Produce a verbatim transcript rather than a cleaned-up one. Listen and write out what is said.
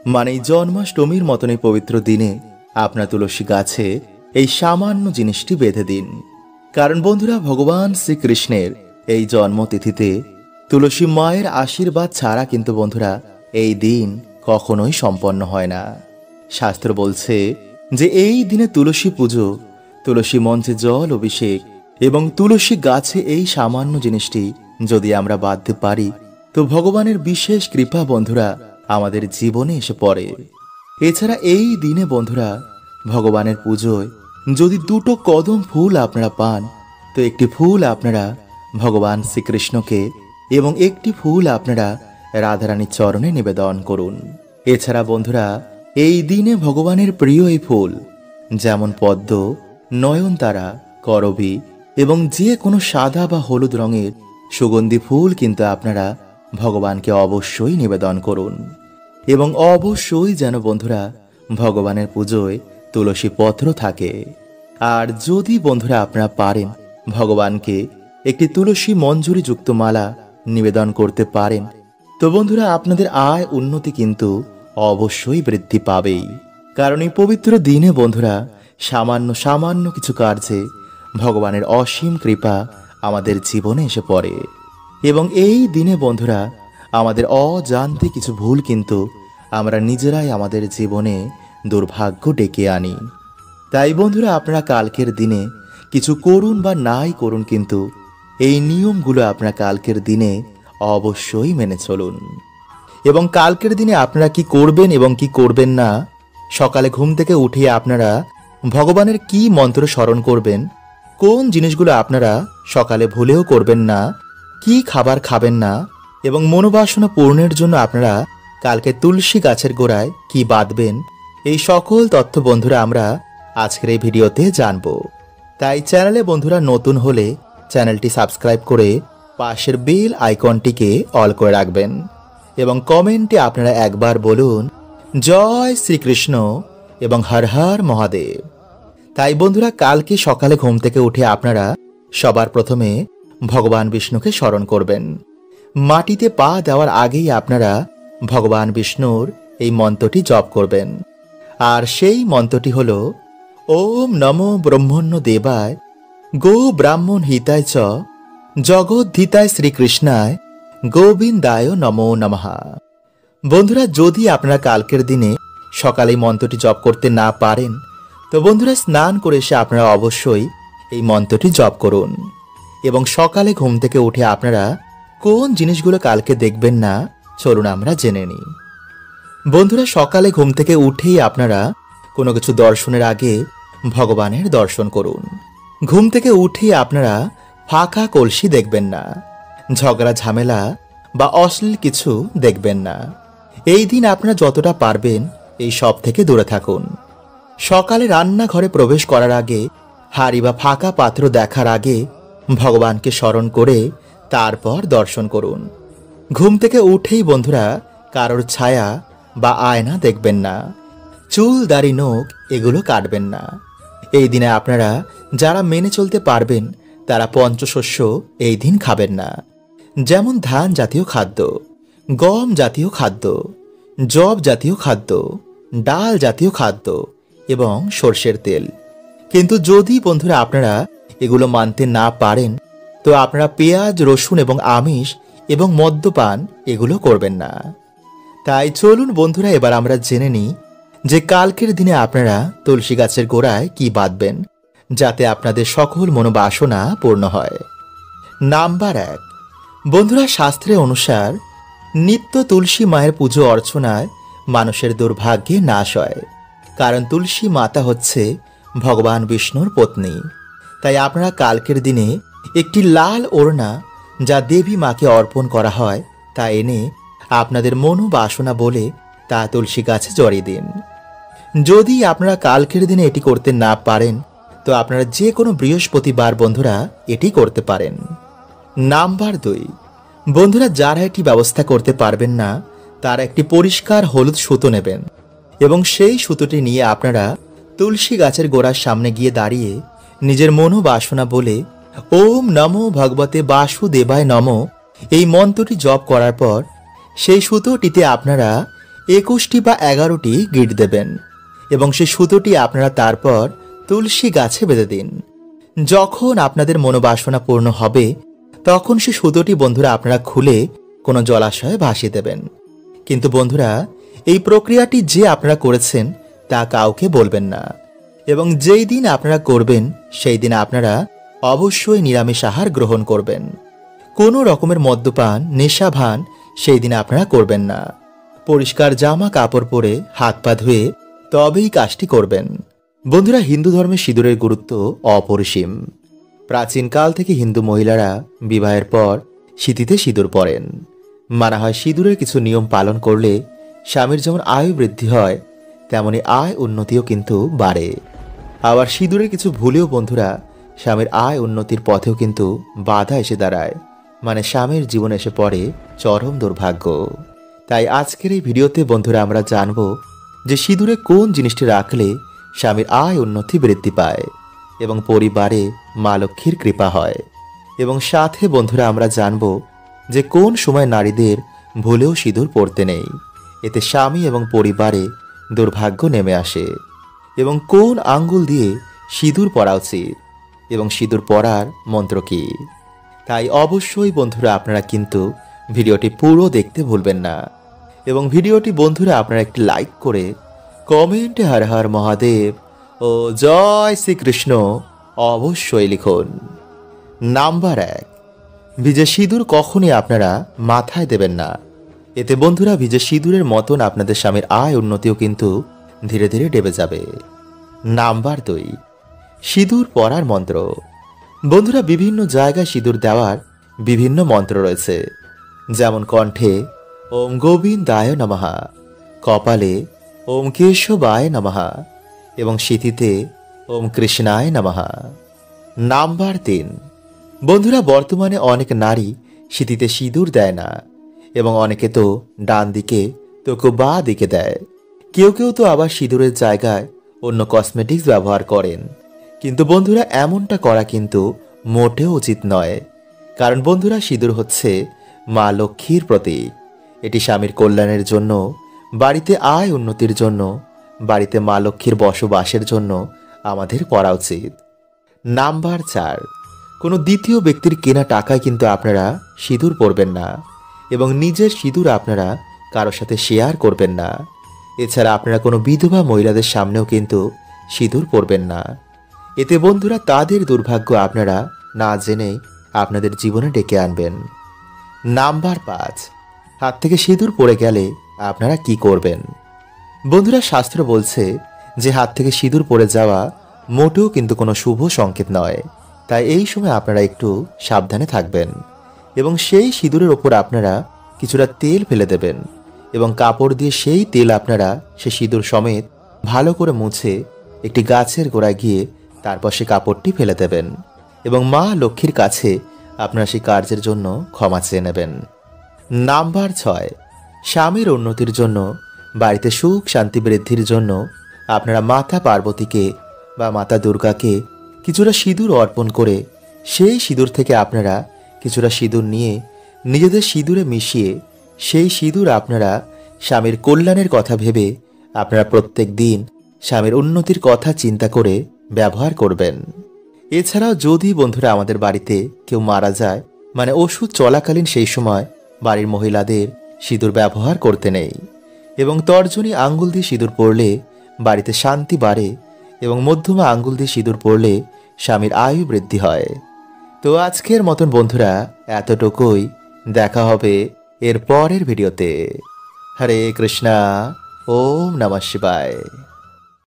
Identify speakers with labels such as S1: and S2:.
S1: মানে জন্মাষ্টমীর মতন এই পবিত্র দিনে আপনার তুলসী গাছে এই সামান্য জিনিসটি বেঁধে দিন। কারণ বন্ধুরা, ভগবান শ্রীকৃষ্ণের এই জন্মতিথিতে তুলসী মায়ের আশীর্বাদ ছাড়া কিন্তু বন্ধুরা এই দিন কখনোই সম্পন্ন হয় না। শাস্ত্র বলছে যে এই দিনে তুলসী পুজো, তুলসী মঞ্চে জল অভিষেক এবং তুলসী গাছে এই সামান্য জিনিসটি যদি আমরা বাঁধতে পারি তো ভগবানের বিশেষ কৃপা বন্ধুরা আমাদের জীবনে এসে পড়ে। এছাড়া এই দিনে বন্ধুরা ভগবানের পুজোয় যদি দুটো কদম ফুল আপনারা পান তো একটি ফুল আপনারা ভগবান শ্রীকৃষ্ণকে এবং একটি ফুল আপনারা রাধারানীর চরণে নিবেদন করুন। এছাড়া বন্ধুরা এই দিনে ভগবানের প্রিয় এই ফুল যেমন পদ্ম, নয়নতারা, করবী এবং যে কোনো সাদা বা হলুদ রঙের সুগন্ধি ফুল কিন্তু আপনারা ভগবানকে অবশ্যই নিবেদন করুন। এবং অবশ্যই যেন বন্ধুরা ভগবানের পুজোয় তুলসী পত্র থাকে। আর যদি বন্ধুরা আপনারা পারেন ভগবানকে একটি তুলসী মঞ্জুরি যুক্ত মালা নিবেদন করতে পারেন তো বন্ধুরা আপনাদের আয় উন্নতি কিন্তু অবশ্যই বৃদ্ধি পাবেই। কারণ এই পবিত্র দিনে বন্ধুরা সামান্য সামান্য কিছু কার্যে ভগবানের অসীম কৃপা আমাদের জীবনে এসে পড়ে। এবং এই দিনে বন্ধুরা আমাদের অজান্তে কিছু ভুল কিন্তু আমরা নিজেরাই আমাদের জীবনে দুর্ভাগ্য ডেকে আনি। তাই বন্ধুরা আপনারা কালকের দিনে কিছু করুন বা নাই করুন কিন্তু এই নিয়মগুলো আপনারা কালকের দিনে অবশ্যই মেনে চলুন। এবং কালকের দিনে আপনারা কি করবেন এবং কি করবেন না, সকালে ঘুম থেকে উঠিয়ে আপনারা ভগবানের কি মন্ত্র স্মরণ করবেন, কোন জিনিসগুলো আপনারা সকালে ভুলেও করবেন না, কি খাবার খাবেন না এবং মনোবাসনা পূর্ণের জন্য আপনারা কালকে তুলসী গাছের গোড়ায় কি বাঁধবেন, এই সকল তথ্য বন্ধুরা আমরা আজকের এই ভিডিওতে জানব। তাই চ্যানেলে বন্ধুরা নতুন হলে চ্যানেলটি সাবস্ক্রাইব করে পাশের বেল আইকনটিকে অল করে রাখবেন এবং কমেন্টে আপনারা একবার বলুন জয় শ্রীকৃষ্ণ এবং হর হর মহাদেব। তাই বন্ধুরা কালকে সকালে ঘুম থেকে উঠে আপনারা সবার প্রথমে ভগবান বিষ্ণুকে স্মরণ করবেন। মাটিতে পা দেওয়ার আগেই আপনারা ভগবান বিষ্ণুর এই মন্ত্রটি জপ করবেন। আর সেই মন্ত্রটি হল ওম নমো ব্রহ্মণ্য দেবায় গো ব্রাহ্মণ হিতায় চ জগদ্ধিতায় শ্রীকৃষ্ণায় গোবিন্দায় নমো নমঃ। বন্ধুরা যদি আপনারা কালকের দিনে সকালে মন্ত্রটি জপ করতে না পারেন তো বন্ধুরা স্নান করে এসে আপনারা অবশ্যই এই মন্ত্রটি জপ করুন। এবং সকালে ঘুম থেকে উঠে আপনারা কোন জিনিসগুলো কালকে দেখবেন না চলুন আমরা জেনে নিই। বন্ধুরা সকালে ঘুম থেকে উঠেই আপনারা কোনো কিছু দর্শনের আগে ভগবানের দর্শন করুন। ঘুম থেকে উঠেই আপনারা ফাঁকা কলসি দেখবেন না, ঝগড়া ঝামেলা বা অশ্লীল কিছু দেখবেন না। এই দিন আপনারা যতটা পারবেন এই সব থেকে দূরে থাকুন। সকালে রান্নাঘরে প্রবেশ করার আগে হাঁড়ি বা ফাঁকা পাত্র দেখার আগে ভগবানকে স্মরণ করে তারপর দর্শন করুন। ঘুম থেকে উঠেই বন্ধুরা কারোর ছায়া বা আয়না দেখবেন না, চুল দাড়ি নখ এগুলো কাটবেন না। এই দিনে আপনারা যারা মেনে চলতে পারবেন তারা পঞ্চশস্য এই দিন খাবেন না, যেমন ধান জাতীয় খাদ্য, গম জাতীয় খাদ্য, জব জাতীয় খাদ্য, ডাল জাতীয় খাদ্য এবং সর্ষের তেল। কিন্তু যদি বন্ধুরা আপনারা এগুলো মানতে না পারেন তো আপনারা পেঁয়াজ, রসুন এবং আমিষ এবং মদ্যপান এগুলো করবেন না। তাই চলুন বন্ধুরা এবার আমরা জেনে নিই যে কালকের দিনে আপনারা তুলসী গাছের গোড়ায় কি বাঁধবেন যাতে আপনাদের সকল মনোবাসনা পূর্ণ হয়। নাম্বার এক, বন্ধুরা শাস্ত্রে অনুসার নিত্য তুলসী মায়ের পুজো অর্চনায় মানুষের দুর্ভাগ্যে নাশ হয়। কারণ তুলসী মাতা হচ্ছে ভগবান বিষ্ণুর পত্নী। তাই আপনারা কালকের দিনে একটি লাল ওড়না যা দেবী মাকে অর্পণ করা হয় তা এনে আপনাদের মনোবাসনা বলে তা তুলসী গাছে জড়িয়ে দিন। যদি আপনারা কালকের দিনে এটি করতে না পারেন তো আপনারা যে কোনো বৃহস্পতিবার বন্ধুরা এটি করতে পারেন। নাম্বার দুই, বন্ধুরা যারা এটি ব্যবস্থা করতে পারবেন না তারা একটি পরিষ্কার হলুদ সুতো নেবেন এবং সেই সুতোটি নিয়ে আপনারা তুলসী গাছের গোড়ার সামনে গিয়ে দাঁড়িয়ে নিজের মনোবাসনা বলে ওম নমো ভগবতে বাসুদেবায় নমঃ এই মন্ত্রটি জপ করার পর সেই সুতোটিতে আপনারা একুশটি বা এগারোটি গিট দেবেন এবং সেই সুতোটি আপনারা তারপর তুলসী গাছে বেঁধে দিন। যখন আপনাদের মনোবাসনা পূর্ণ হবে তখন সে সুতোটি বন্ধুরা আপনারা খুলে কোনো জলাশয়ে ভাসিয়ে দেবেন। কিন্তু বন্ধুরা, এই প্রক্রিয়াটি যে আপনারা করেছেন তা কাউকে বলবেন না এবং যেই দিন আপনারা করবেন সেই দিন আপনারা অবশ্যই নিরামিষ আহার গ্রহণ করবেন। কোনো রকমের মদ্যপান, নেশাভান সেই দিন আপনারা করবেন না। পরিষ্কার জামা কাপড় পরে হাত পা ধুয়ে তবেই কাজটি করবেন। বন্ধুরা, হিন্দু ধর্মে সিঁদুরের গুরুত্ব অপরিসীম। প্রাচীনকাল থেকে হিন্দু মহিলারা বিবাহের পর সিঁথিতে সিঁদুর পরেন। মানা হয় সিঁদুরের কিছু নিয়ম পালন করলে স্বামীর যেমন আয়ু বৃদ্ধি হয় তেমনি আয় উন্নতিও কিন্তু বাড়ে। আবার সিঁদুরের কিছু ভুলেও বন্ধুরা স্বামীর আয় উন্নতির পথেও কিন্তু বাধা এসে দাঁড়ায়, মানে স্বামীর জীবনে এসে পড়ে চরম দুর্ভাগ্য। তাই আজকের এই ভিডিওতে বন্ধুরা আমরা জানব যে সিঁদুরে কোন জিনিসটি রাখলে স্বামীর আয় উন্নতি বৃদ্ধি পায় এবং পরিবারে মা লক্ষ্মীর কৃপা হয়। এবং সাথে বন্ধুরা আমরা জানব যে কোন সময় নারীদের ভুলেও সিঁদুর পরতে নেই, এতে স্বামী এবং পরিবারে দুর্ভাগ্য নেমে আসে। এবং কোন আঙ্গুল দিয়ে সিঁদুর পরা উচিত এবং সিঁদুর পরার মন্ত্র কি। তাই অবশ্যই বন্ধুরা আপনারা কিন্তু ভিডিওটি পুরো দেখতে ভুলবেন না এবং ভিডিওটি বন্ধুরা আপনারা একটি লাইক করে কমেন্টে হর হর মহাদেব ও জয় শ্রীকৃষ্ণ অবশ্যই লিখুন। নাম্বার এক, ভিজে সিঁদুর কখনই আপনারা মাথায় দেবেন না। এতে বন্ধুরা ভিজে সিঁদুরের মতন আপনাদের স্বামীর আয় উন্নতিও কিন্তু ধীরে ধীরে ডেবে যাবে। নাম্বার দুই, সিঁদুর পরার মন্ত্র। বন্ধুরা, বিভিন্ন জায়গায় সিঁদুর দেওয়ার বিভিন্ন মন্ত্র রয়েছে, যেমন কণ্ঠে ওম গোবিন্দায় নমঃ, কপালে ওম কেশবায় নমঃ এবং সিঁথিতে ওম কৃষ্ণায় নমঃ। নাম্বার তিন, বন্ধুরা বর্তমানে অনেক নারী সিঁথিতে সিঁদুর দেয় না এবং অনেকে তো ডান দিকে তো কেউ বা দিকে দেয়। কেউ কেউ তো আবার সিঁদুরের জায়গায় অন্য কসমেটিক্স ব্যবহার করেন। কিন্তু বন্ধুরা এমনটা করা কিন্তু মোটেও উচিত নয়, কারণ বন্ধুরা সিঁদুর হচ্ছে মা লক্ষ্মীর প্রতীক। এটি স্বামীর কল্যাণের জন্য, বাড়িতে আয় উন্নতির জন্য, বাড়িতে মা লক্ষ্মীর বসবাসের জন্য আমাদের পরা উচিত। নাম্বার চার, কোনো দ্বিতীয় ব্যক্তির কেনা টাকায় কিন্তু আপনারা সিঁদুর পরবেন না এবং নিজের সিঁদুর আপনারা কারোর সাথে শেয়ার করবেন না। এছাড়া আপনারা কোনো বিধবা মহিলাদের সামনেও কিন্তু সিঁদুর পরবেন না। এতে বন্ধুরা তাদের দুর্ভাগ্য আপনারা না জেনেই আপনাদের জীবনে ডেকে আনবেন। নাম্বার পাঁচ, হাত থেকে সিঁদুর পড়ে গেলে আপনারা কি করবেন। বন্ধুরা, শাস্ত্র বলছে যে হাত থেকে সিঁদুর পড়ে যাওয়া মোটেও কিন্তু কোনো শুভ সংকেত নয়। তাই এই সময় আপনারা একটু সাবধানে থাকবেন এবং সেই সিঁদুরের ওপর আপনারা কিছুটা তেল ফেলে দেবেন এবং কাপড় দিয়ে সেই তেল আপনারা সে সিঁদুর সমেত ভালো করে মুছে একটি গাছের গোড়ায় গিয়ে তারপর সে কাপড়টি ফেলে দেবেন এবং মা লক্ষ্মীর কাছে আপনারা সেই কার্যের জন্য ক্ষমা চেয়ে নেবেন। নাম্বার ছয়, স্বামীর উন্নতির জন্য, বাড়িতে সুখ শান্তি বৃদ্ধির জন্য আপনারা মাতা পার্বতীকে বা মাতা দুর্গাকে কিছুটা সিঁদুর অর্পণ করে সেই সিঁদুর থেকে আপনারা কিছুটা সিঁদুর নিয়ে নিজেদের সিঁদুরে মিশিয়ে সেই সিঁদুর আপনারা স্বামীর কল্যাণের কথা ভেবে আপনারা প্রত্যেক দিন স্বামীর উন্নতির কথা চিন্তা করে ব্যবহার করবেন। এছাড়াও যদি বন্ধুরা আমাদের বাড়িতে কেউ মারা যায়, মানে ওষুধ চলাকালীন সেই সময় বাড়ির মহিলাদের সিঁদুর ব্যবহার করতে নেই এবং তর্জনী আঙ্গুল দিয়ে সিঁদুর পরলে বাড়িতে শান্তি বাড়ে এবং মধ্যমা আঙ্গুল দিয়ে সিঁদুর পরলে স্বামীর আয়ু বৃদ্ধি হয়। তো আজকের মতন বন্ধুরা এতটুকুই, দেখা হবে এর পরের ভিডিওতে। হরে কৃষ্ণা, ওম নমঃ শিবায়।